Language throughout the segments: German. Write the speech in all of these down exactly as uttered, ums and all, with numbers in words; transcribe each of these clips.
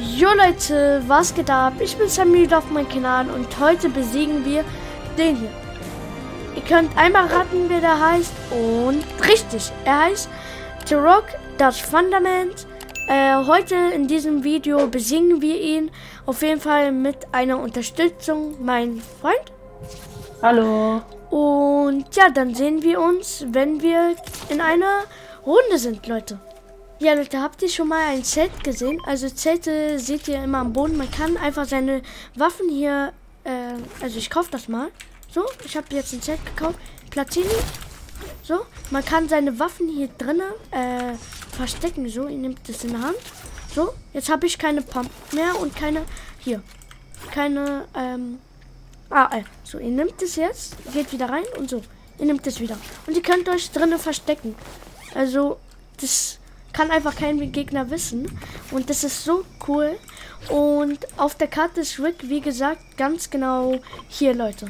Jo Leute, was geht ab? Ich bin Sammy auf meinem Kanal und heute besiegen wir den hier. Ihr könnt einmal raten, wer der heißt, und richtig, er heißt Turok, das Fundament. Äh, heute in diesem Video besiegen wir ihn auf jeden Fall mit einer Unterstützung, mein Freund. Hallo. Und ja, dann sehen wir uns, wenn wir in einer Runde sind, Leute. Ja, Leute, habt ihr schon mal ein Zelt gesehen? Also Zelte seht ihr immer am Boden. Man kann einfach seine Waffen hier, äh, also ich kaufe das mal. So, ich habe jetzt ein Zelt gekauft. Platini. So, man kann seine Waffen hier drinnen äh, verstecken. So, ihr nehmt das in der Hand. So, jetzt habe ich keine Pump mehr und keine, hier, keine, ähm, ah, äh, so, ihr nehmt es jetzt, geht wieder rein und so. Ihr nehmt es wieder. Und ihr könnt euch drinnen verstecken. Also, das kann einfach kein Gegner wissen. Und das ist so cool. Und auf der Karte ist Rick, wie gesagt, ganz genau hier, Leute.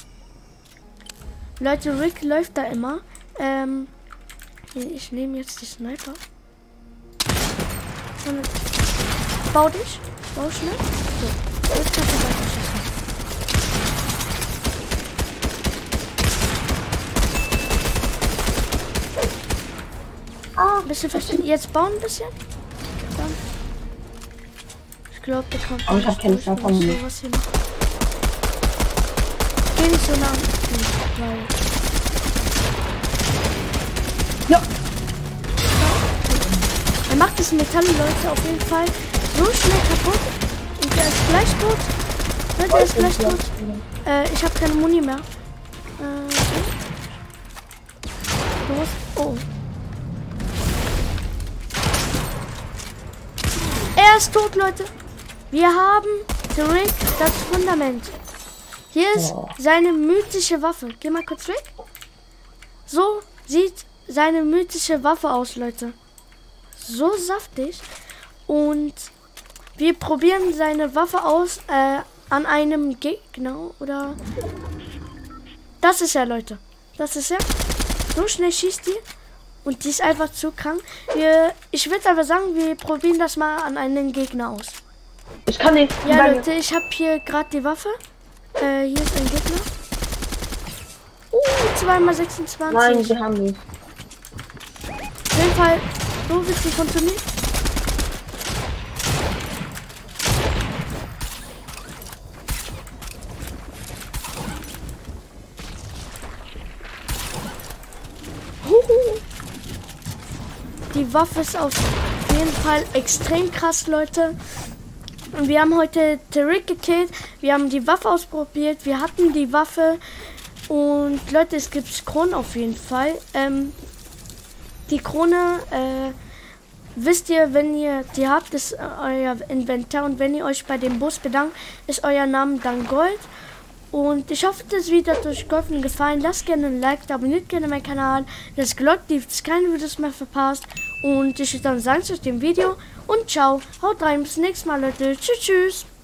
Leute, Rick läuft da immer. Ähm, ich nehme jetzt die Sniper. Und bau dich. Bau schnell. So, jetzt kannst du weiter schießen. Ah, ein bisschen verstehen. Jetzt bauen ein bisschen. Dann. Ich glaube, der kommt. Aber ich habe keine Sniper mehr. Geh nicht so lang. Weil. Ja. Er macht das Metall, Leute, auf jeden Fall so schnell kaputt. Und der ist gleich tot. Ne, der ist gleich tot. Äh, ich habe keine Muni mehr. Äh, du musst. Oh. Er ist tot, Leute. Wir haben Rick, das Fundament. Hier ist oh. seine mythische Waffe. Geh mal kurz weg. So sieht seine mythische Waffe aus, Leute. So saftig. Und wir probieren seine Waffe aus äh, an einem Gegner. Oder... Das ist er, Leute. Das ist er. So schnell schießt die. Und die ist einfach zu krank. Wir, ich würde aber sagen, wir probieren das mal an einen Gegner aus. Ich kann nicht. Ja, Leute, Leute, ich habe hier gerade die Waffe. Äh, hier ist ein Gegner. Uh, zwei mal sechsundzwanzig. Nein, sie haben nicht. Auf jeden Fall, so wird sie funktionieren. Die Waffe ist auf jeden Fall extrem krass, Leute. Und wir haben heute Turok gekillt. Wir haben die Waffe ausprobiert. Wir hatten die Waffe. Und Leute, es gibt Kronen auf jeden Fall. Ähm, die Krone, äh, wisst ihr, wenn ihr die habt, ist euer Inventar. Und wenn ihr euch bei dem Bus bedankt, ist euer Name dann Gold. Und ich hoffe, das Video hat euch geholfen und gefallen. Lasst gerne ein Like, abonniert gerne meinen Kanal. Das Glocke, die keine Videos mehr verpasst. Und ich würde dann sagen zu dem Video und ciao. Haut rein, bis zum nächsten Mal, Leute. Tschüss, tschüss.